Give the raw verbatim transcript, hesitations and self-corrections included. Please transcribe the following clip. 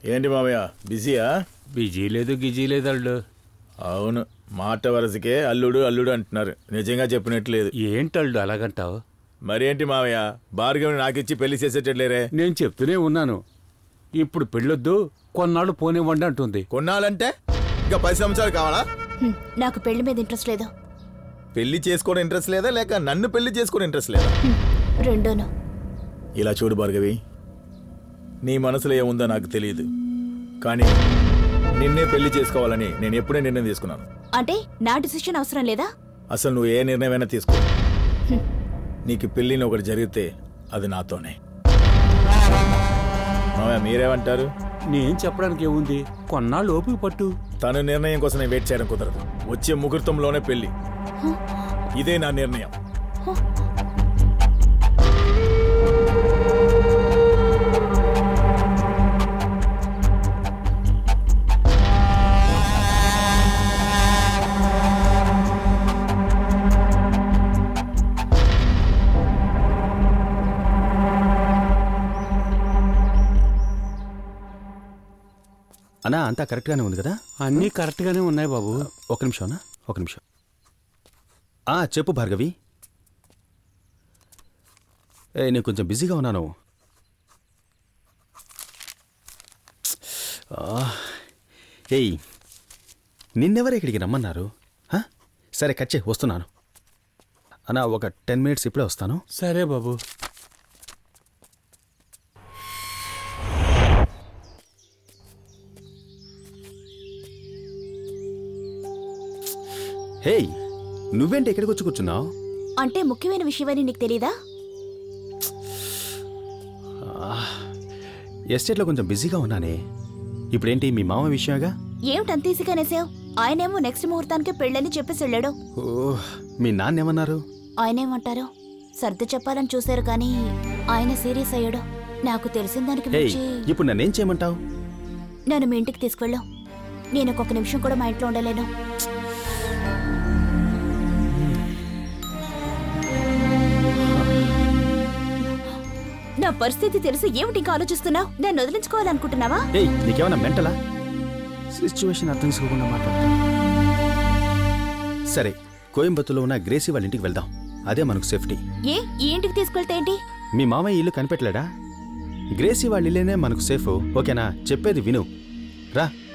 ఏంటి మామయ్య బిజీయా? బిజీ లేదు గిజీ లేదు అల్లుడు. అవును, మాట వరసకే అల్లుడు అల్లుడు అంటున్నారు. నిజంగా చెప్పినట్లేదు. ఏంటి అల్లుడు అలాగంటావు? మరేంటి మామయ్య, భార్గవిని నాకిచ్చి పెళ్లి చేసేటట్లేరే? నేను చెప్తూనే ఉన్నాను, ఇప్పుడు పెళ్ళొద్దు కొన్నాళ్ళు పోనివ్వండి అంటుంది. కొన్నాళ్ళంటే ఇంకా పది సంవత్సరాలు కావాలా? నాకు పెళ్లి మీద ఇంట్రెస్ట్ లేదు. పెళ్లి చేసుకోవడం ఇంట్రెస్ట్ లేదా, లేక నన్ను పెళ్లి చేసుకోవడం ఇంట్రెస్ట్ లేదా? రెండోను. ఇలా చూడు భార్గవి, నీ మనసులో ఏముందో నాకు తెలియదు, కానీ నిన్నే పెళ్లి చేసుకోవాలని నేను ఎప్పుడే నిర్ణయం తీసుకున్నాను. అంటే నా డిసిషన్ అవసరం లేదా? అసలు నువ్వు ఏ నిర్ణయమైనా తీసుకో, నీకు పెళ్ళిని ఒకటి జరిగితే అది నాతోనే. మామయ్య మీరేమంటారు? నేను చెప్పడానికి ఏముంది, కొన్నాళ్ళు ఓపిక పట్టు. తన నిర్ణయం కోసం నేను వెయిట్ చేయడం కుదరదు. వచ్చే ముహూర్తంలోనే పెళ్లి, ఇదే నా నిర్ణయం. అన్నా అంతా కరెక్ట్గానే ఉంది కదా? అన్నీ కరెక్ట్గానే ఉన్నాయి బాబు. ఒక నిమిషం అన్నా, ఒక నిమిషం. చెప్పు భార్గవి. ఏ నేను కొంచెం బిజీగా ఉన్నాను. ఏయ్ నిన్నెవరు ఇక్కడికి రమ్మన్నారు? సరే కచ్చే వస్తున్నాను అన్నా, ఒక టెన్ మినిట్స్ ఇప్పుడే వస్తాను. సరే బాబు. హే నువ్వేంటి ఎక్కడికి వచ్చి కూర్చున్నావు? అంటే ముఖ్యమైన విషయమని నీకు తెలీదా? ఎస్టేట్లో కొంచెం బిజీగా ఉన్నానే. ఇప్పుడేంటి మీ మామ విషయంగా? ఏమిటంత ఈజీగా నేసావు? ఆయనేమో నెక్స్ట్ ముహూర్తానికి పెళ్ళని చెప్పేసి వెళ్ళాడు. ఓ మీ నాన్నేమన్నారు? ఆయనేమంటారు, సర్ది చెప్పాలని చూశారు కానీ ఆయన సీరియస్ అయ్యాడు. నాకు తెలిసిన దానికి మించి ఇప్పుడు నన్నేం చేయమంటావు? నన్ను మీ ఇంటికి తీసుకెళ్ళు. నేను ఒక్కొక్క నిమిషం కూడా మా ఇంట్లో ఉండలేను. నా పరిస్థితి తెలిసి ఏమిటి ఇంకా ఆలోచిస్తున్నావు? నేను వదిలించుకోవాలనుకుంటున్నావా? ఏయ్ నీకేమన్నా మెంటలా? సిచ్యువేషన్ అర్థం చేసుకోకుండా మాట్లాడతా. సరే కోయంబత్తూర్లో ఉన్న గ్రేసీ వాళ్ళ ఇంటికి వెళ్దాం, అదే మనకు సేఫ్టీ. ఏ ఈ ఇంటికి తీసుకెళ్తే ఏంటి? మీ మామయ్య ఇల్లు కనిపెట్టలేడా? గ్రేసీ వాళ్ళ ఇల్లేనే మనకు సేఫ్. ఓకేనా? చెప్పేది విను, రా.